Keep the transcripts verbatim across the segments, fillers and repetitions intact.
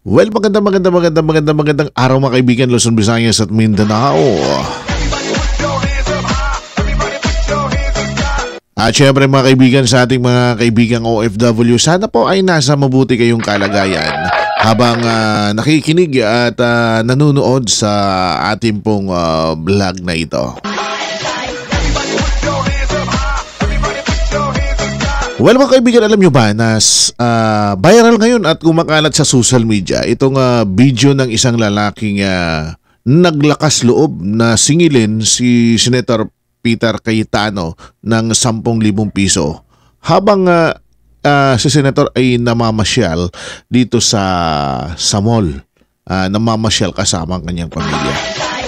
Well, maganda, maganda, maganda, maganda, magandang araw mga kaibigan, Luzon, Visayas at Mindanao. At syempre mga kaibigan, sa ating mga kaibigang O F W, sana po ay nasa mabuti kayong kalagayan habang uh, nakikinig at uh, nanonood sa ating pong uh, vlog na ito. Well mga kaibigan, alam nyo ba na uh, viral ngayon at kumakalat sa social media itong uh, video ng isang lalaking uh, naglakas loob na singilin si Senator Peter Cayetano ng sampung libong piso habang uh, uh, si Senator ay namamasyal dito sa, sa mall, uh, namamasyal kasama ang kanyang pamilya.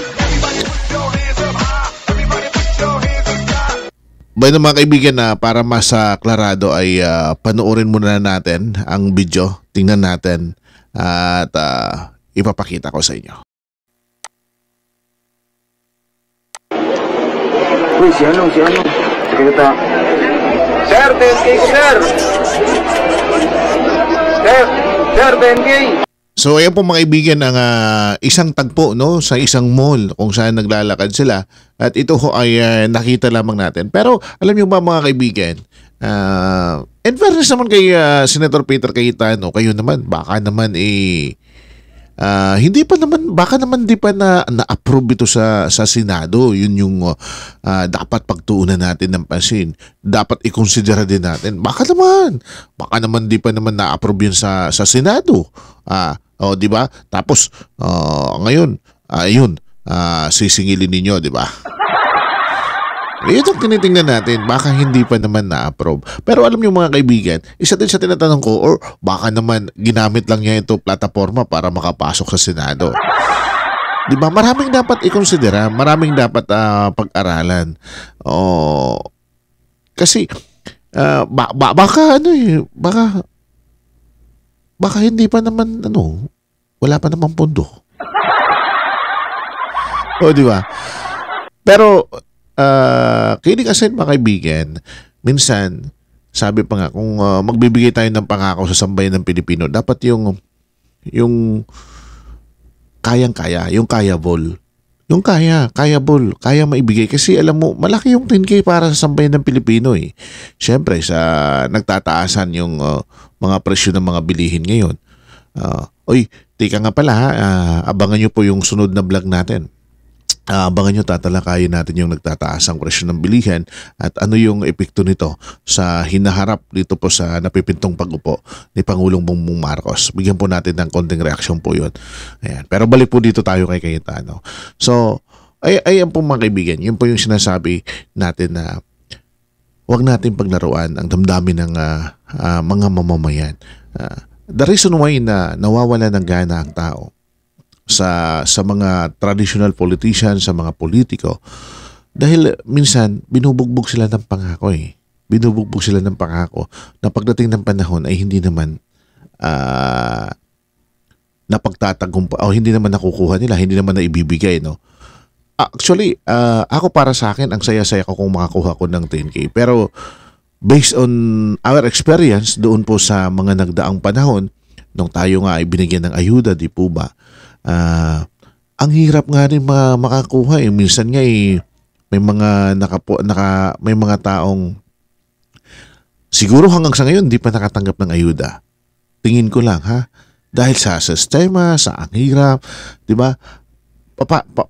By the mga kaibigan, na para mas uh, klarado ay uh, panoorin muna natin ang video, tingnan natin at uh, ipapakita ko sa inyo. Uy, si ano, si ano? Kita. Sir, ten K ko, sir! Sir, sir, ten K! So ayan po mga kaibigan ang uh, isang tagpo, no, sa isang mall kung saan naglalakad sila at ito ho ay uh, nakita lamang natin. Pero alam niyo ba mga kaibigan, uh, in fairness naman kay uh, Senator Peter Cayetano, kayo naman baka naman eh uh, hindi pa naman, baka naman di pa na na-approve ito sa sa Senado. Yun yung uh, dapat pagtuunan natin ng pansin. Dapat i-consider din natin. Baka naman, baka naman di pa naman na-approve yun sa sa Senado. Ah, oh, di ba? Tapos uh, ngayon, ayun, uh, sisingilin ninyo, di ba? Ito ang tinitingnan natin, baka hindi pa naman na-approve. Pero alam niyo mga kaibigan, isa din sa tinatanong ko, or baka naman ginamit lang niya ito plataforma para makapasok sa Senado. Di ba? Maraming dapat i-considera, maraming dapat uh, pag-aralan. Oh, kasi uh, ba- ba- baka ano eh, baka baka hindi pa naman ano, wala pa namang pondo. O di ba? Pero uh, kidding aside mga kaibigan, minsan sabi pa nga kung uh, magbibigay tayo ng pangako sa sambayan ng Pilipino, dapat yung yung kayang-kaya, yung kayable. Yung kaya, kayable, kaya maibigay. Kasi alam mo, malaki yung ten K para sa sambayan ng Pilipino eh. Siyempre, sa nagtataasan yung uh, mga presyo ng mga bilihin ngayon. Uh, oy, tika nga pala ha, uh, abangan nyo po yung sunod na vlog natin. Uh, abangan nyo, tatalakayin natin yung nagtataasang presyo ng bilihan at ano yung epekto nito sa hinaharap dito po sa napipintong pag-upo ni Pangulong Bongbong Marcos. Bigyan po natin ng konting reaksyon po yun. Ayan. Pero balik po dito tayo kay Cayetano. So, ay, ayan po mga kaibigan, yun po yung sinasabi natin na huwag natin paglaruan ang damdamin ng uh, uh, mga mamamayan. Uh, the reason why na nawawala ng gana ang tao sa sa mga traditional politicians, sa mga politiko, dahil minsan binubugbog sila ng pangako eh. Binubugbog sila ng pangako na pagdating ng panahon ay hindi naman uh, napagtatagumpay o hindi naman nakukuha nila, hindi naman naibibigay, no. Actually, uh, ako para sa akin ang saya-saya ko kung makakuha ko ng ten K. Pero based on our experience doon po sa mga nagdaang panahon nung tayo nga ay binigyan ng ayuda, di po ba? Uh, ang hirap nga rin ma- makakuha eh. Minsan nga eh, may mga nakapo, naka, may mga taong siguro hanggang sa ngayon di pa nakatanggap ng ayuda. Tingin ko lang ha, dahil sa sistema, sa ang hirap, di ba? Pa, pa,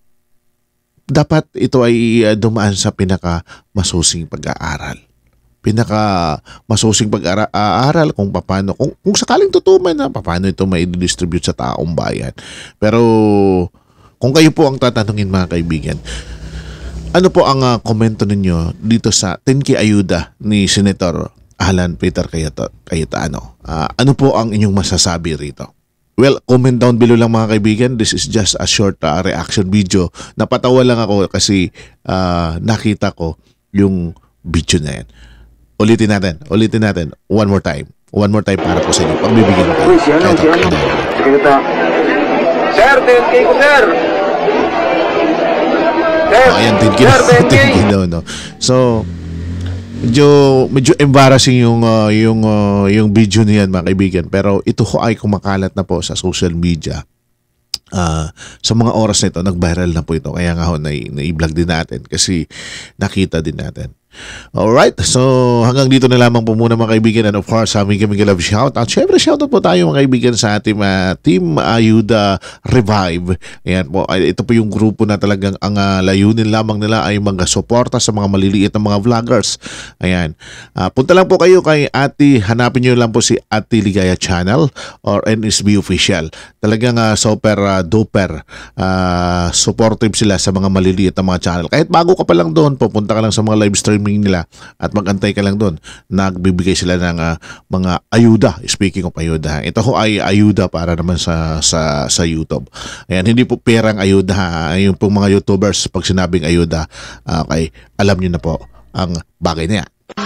dapat ito ay uh, dumaan sa pinaka masusing pag-aaral. Pinaka masusing pag-aaral kung paano, kung, kung sakaling totoo man na paano ito mai-distribute sa taong bayan. Pero kung kayo po ang tatanungin mga kaibigan, ano po ang uh, komento ninyo dito sa ten K ayuda ni Senator Alan Peter Cayetano? Uh, ano po ang inyong masasabi rito? Well, comment down below lang mga kaibigan. This is just a short uh, reaction video. Napatawa lang ako kasi uh, nakita ko yung video na yan. Ulitin natin, ulitin natin. One more time. One more time para po sa inyo. Pagbibigyan ko. Uy, si ano, si ano? Kita. Sir, ten K ko, sir! Sir, oh, ayan, ten K sir, ten K! no, no. So, medyo medyo embarrassing yung uh, yung uh, yung video niyan mga kaibigan, pero ito ho ay kumakalat na po sa social media. Uh, sa mga oras na ito, nag-viral na po ito. Kaya nga ho, na-i-vlog din natin kasi nakita din natin. Alright, so hanggang dito na lamang po muna mga kaibigan, and of course aming kami love shout at syempre shoutout po tayo mga kaibigan sa ating uh, Team Ayuda Revive. Ayan po, ito po yung grupo na talagang ang uh, layunin lamang nila ay mga suporta sa mga maliliit na mga vloggers. Ayan, uh, punta lang po kayo kay Ate, hanapin nyo lang po si Ate Ligaya Channel or N S B Official. Talagang uh, super uh, duper uh, supportive sila sa mga maliliit na mga channel. Kahit bago ka pa lang doon, pupunta ka lang sa mga live stream nila at magantay ka lang doon. Nagbibigay sila ng uh, mga ayuda. Speaking of ayuda, ito ho ay ayuda para naman sa sa sa YouTube. Ayan, hindi po perang ayuda ha. Yung pong mga YouTubers pag sinabing ayuda, okay, alam niyo na po ang bagay na yan.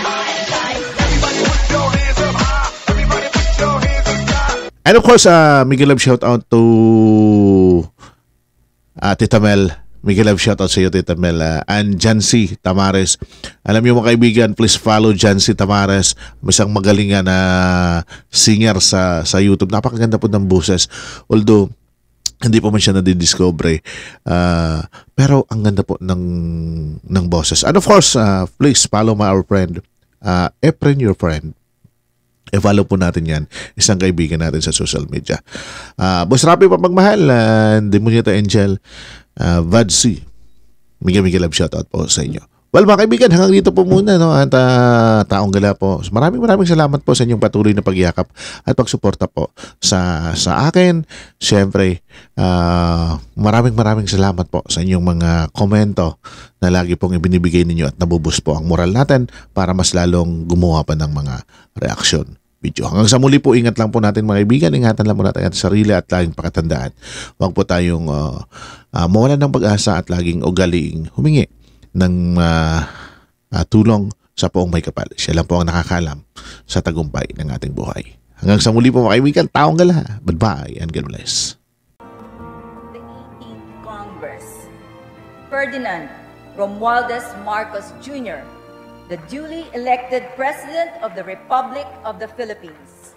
And of course, uh, Miguel Love shout out to uh, Tita Mel. Miguel Love shoutout sa iyo, Tita Mel. Uh, and Jancy Tamares. Alam niyo mga kaibigan, please follow Jancy Tamares. Isang magaling na singer sa sa YouTube. Napakaganda po ng boses. Although, hindi po man siya nadidiscover. Uh, pero ang ganda po ng, ng boses. And of course, uh, please follow my our friend. Uh, Efren, your friend. I-follow po natin yan. Isang kaibigan natin sa social media. Uh, Boss Rapi Papagmahal, uh, hindi mo niya ito, Angel. Uh, Vadsi. Miguel Miguel Love shoutout po sa inyo. Well mga kaibigan, hanggang dito po muna no, at uh, taong gala po. Maraming maraming salamat po sa inyong patuloy na pagyakap at pagsuporta po sa sa akin. Siyempre, uh, maraming maraming salamat po sa inyong mga komento na lagi pong ibinibigay ninyo at nabubus po ang moral natin para mas lalong gumawa pa ng mga reaksyon video. Hanggang sa muli po, ingat lang po natin mga kaibigan. Ingatan lang po natin ang sarili at laging pakatandaan. Huwag po tayong uh, uh, mawalan ng pag-asa at laging ugaling humingi ng uh, uh, tulong sa poong may kapal. Siya lang po ang nakakalam sa tagumpay ng ating buhay. Hanggang sa muli po mga kaibigan, taong gala. Bye-bye and God bless. The eighteenth Congress, Ferdinand Romualdez Marcos Junior, the duly elected President of the Republic of the Philippines.